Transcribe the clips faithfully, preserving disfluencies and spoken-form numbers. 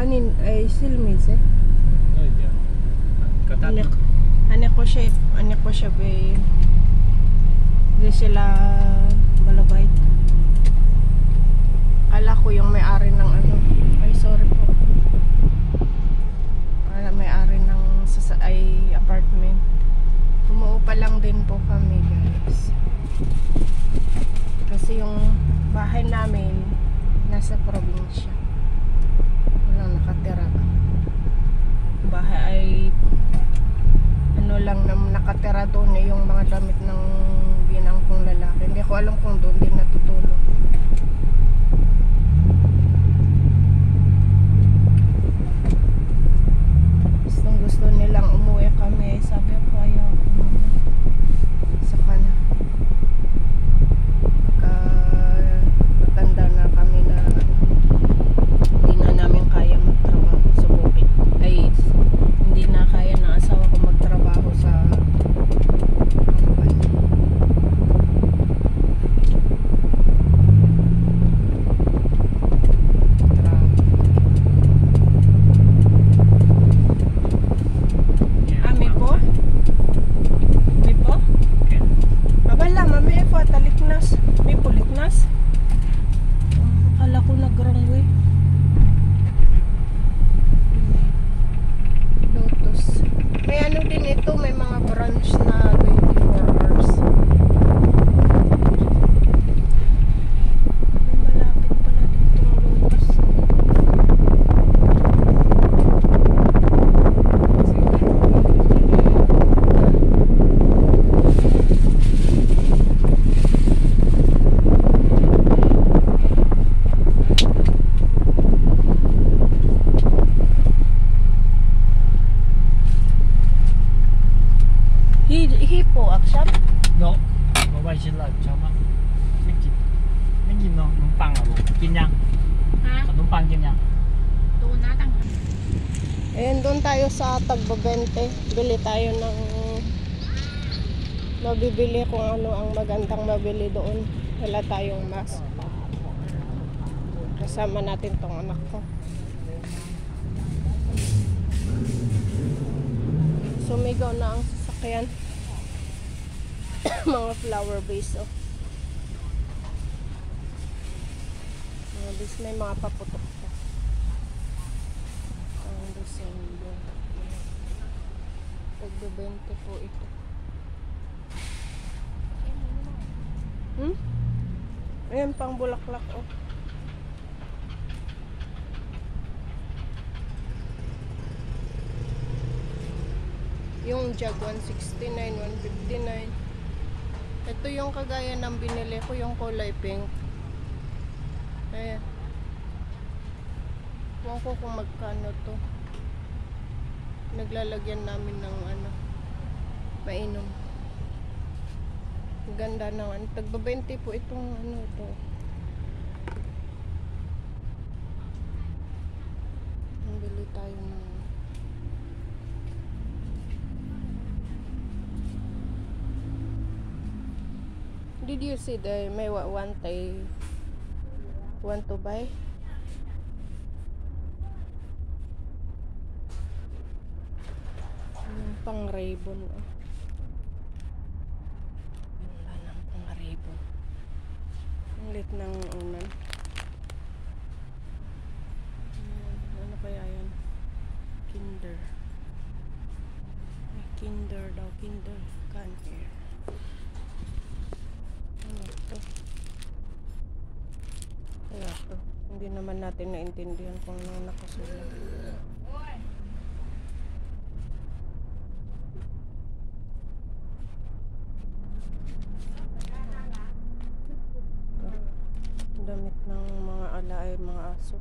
Kanin ay silmis eh. Öyle. Katat. Anak, anak ko siya, anak ko siya ba hindi sila balabay. Kala ko yung may-ari ng ano. Ay, sorry po. Kala may-ari ng sasa ay apartment. Umuupa lang din po kami, guys. Kasi yung bahay namin nasa probinsya. Walang nakatira. Bahay ay ano lang na nakatira doon eh, yung mga damit ng ginang kong lalaki. Hindi ko alam kung doon din natutulog. Gustong gusto nilang umuwi kami. Sabi ko ayaw umuwi. Saka na. Pagka matanda na kami na ano, hindi na namin kaya magtrabaho sa bukid. Ay, hindi na kaya ng asawa ko magtrabaho sa company. Ah, may po? May po? Abala, mami, po, taliknas. May puliknas? Akala ko nag-wrongway. Lotus. May ano din ito, may mga branch na twenty-four hours. May malapit pala dito ang Lotus. Hi, hipo action? No. 我外星人ชอบมากไม่กินไม่กินเนาะขนมปังอ่ะลูกกินยังฮะขนมปังกินยังดูนะต่างหาก Ayan, doon tayo sa Tagba twenty. Bili tayo ng mabibili kung ano ang magandang mabili doon. Wala tayong mask. Kasama natin tong anak ko. Sumigaw na ang sasakyan. Mga flower base, oh. Mga bis, may mga paputok pa. Ang December. Tagba twenty po ito. Hmm? Ayan, pang bulaklak, oh. Yung jug one sixty-nine, one fifty-nine. Ito yung kagaya ng binili ko, yung kulay pink. Ayan. Huwag ko kung magkano to. Naglalagyan namin ng ano, mainom. Ganda naman. Tagba twenty po itong ano to. Bili tayo ng Did you see the may wa- one tay want to buy? Yung pang ribbon, oh. Wala ng pang ribbon. Ang lit ng unan. Ayan, ano kaya yan? Kinder. May Kinder daw, Kinder can air. Ano to? Kaya to. Hindi naman natin naintindihan kung ano nakasulat. Damit ng mga alaay, mga aso.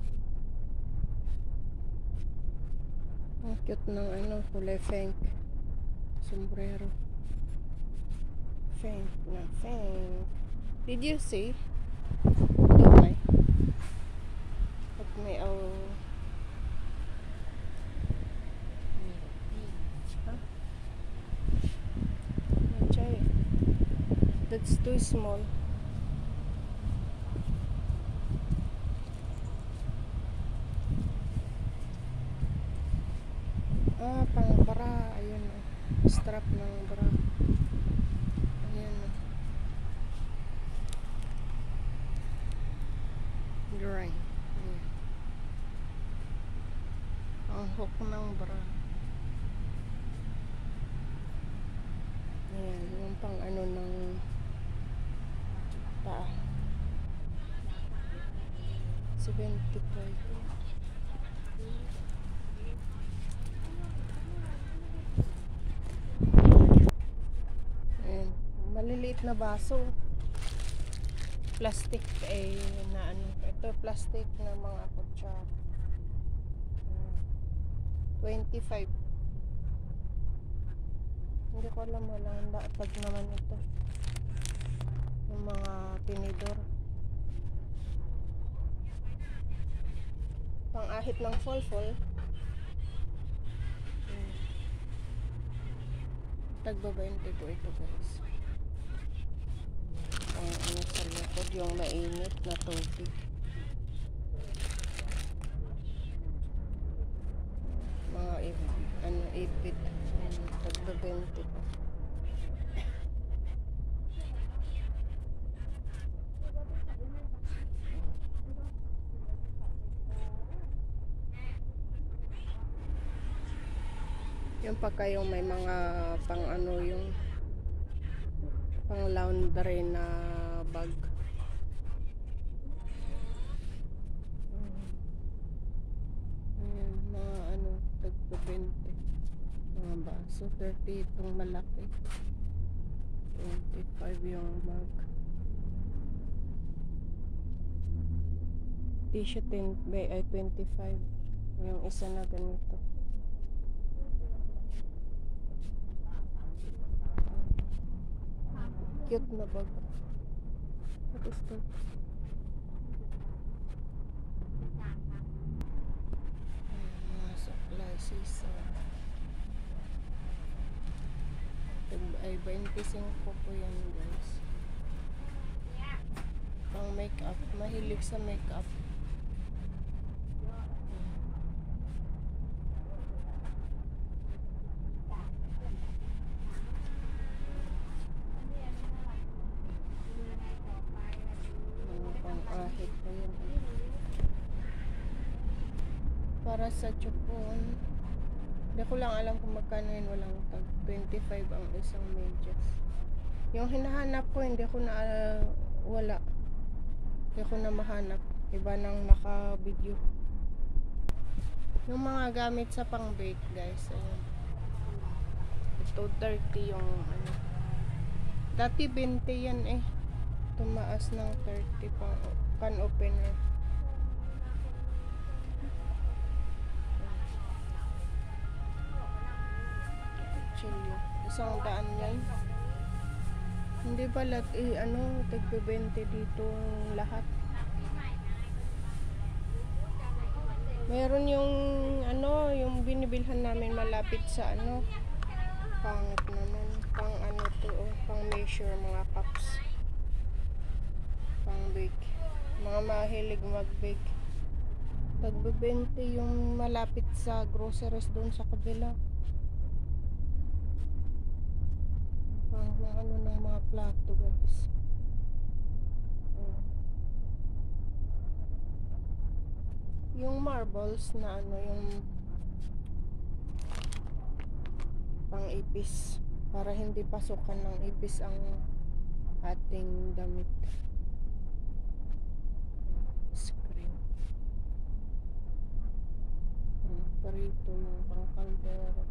Ang cute ng ano, kulay pink. Sombrero. Pink na pink. Did you see? Okay. Pag may oh. Huh? Machay. That's too small. hook ng bra. Ayan, yung pang ano ng paa. seventy-five. Ayan, maliliit na baso. Plastic eh na ano, ito plastic na mga kutsara. Ayan, twenty-five. Hindi ko alam, walang dapat naman ito. Yung mga tinidor. Pang-ahit ng fall-fall. Hmm. Tagbabainte po ito guys. Pang ano sa likod, yung mainit na tubig. Mga ipit, ano, ipit. Tagbabainte po. Yung pagka yung may mga pang ano yung pang laundry na bag. Ayan, mga ano, tagpo twenty. Mga baso, thirty itong malaki. twenty-five yung bag. T-shirt ten, ay twenty-five. Yung isa na ganito. Cute na bag. What is that? Ayan, mga supply season. Ay, twenty-five po yan guys. Pang makeup. Mahilig sa makeup. Pang-ahit pa yun. Para sa chupon. Hindi ko lang alam kung magkano yun. Walang tag. twenty-five ang isang medyas. Yung hinahanap ko, hindi ko na uh, wala. Hindi ko na mahanap. Iba nang naka-video. Yung mga gamit sa pang-bake guys. Ayan. Ito thirty yung ano. Dati twenty yan eh. Tumaas ng thirty pang pan opener. Chilyo. Isang daan yan. Hindi pala eh, ano, tagpe twenty dito lahat. Meron yung ano, yung binibilhan namin malapit sa ano. Pangit naman. Pang ano to, oh, pang measure mga cups. Pang bake. Mga mahilig mag-bake. Tagbebente yung malapit sa groceries doon sa kabila. Pang ano ng mga plato guys. Ayan. Yung marbles na ano yung pang ipis para hindi pasukan ng ipis ang ating damit. Screen. Hmm, parito yung pang kaldero.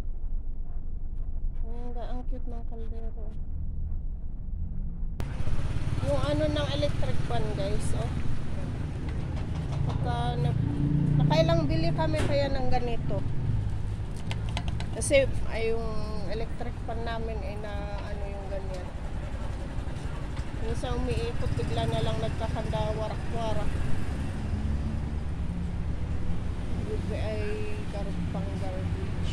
Ang, ang cute ng kaldero. Yung ano ng electric pan guys, oh. Pagka na, nakailang bili kami kaya ng ganito. Kasi ay yung electric pan namin ay na ano yung ganyan. Minsan umiikot, bigla na lang nagkakanda, warak-warak. Bigla ay garot pang garbage.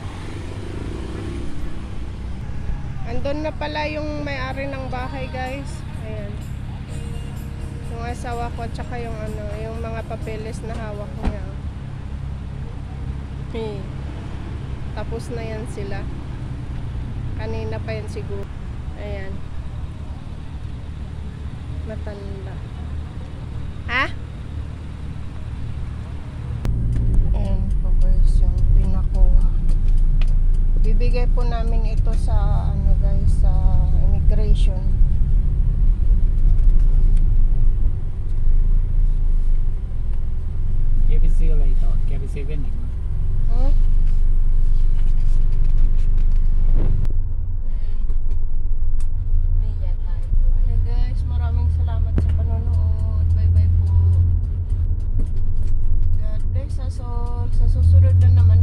Andun na pala yung may-ari ng bahay guys. Ayan. Yung asawa ko at saka yung ano, yung mga papeles na hawak niya. Hmm. Tapos na yan sila. Kanina pa yan siguro. Ayan. Matanda. Ha? Ayan po guys. ibibigay po namin ito sa ano guys, sa immigration. K B C ulit ito. K B C din eh. Hmm? Hey guys, maraming salamat sa panonood. Bye bye po. God bless us all. Sa susunod na naman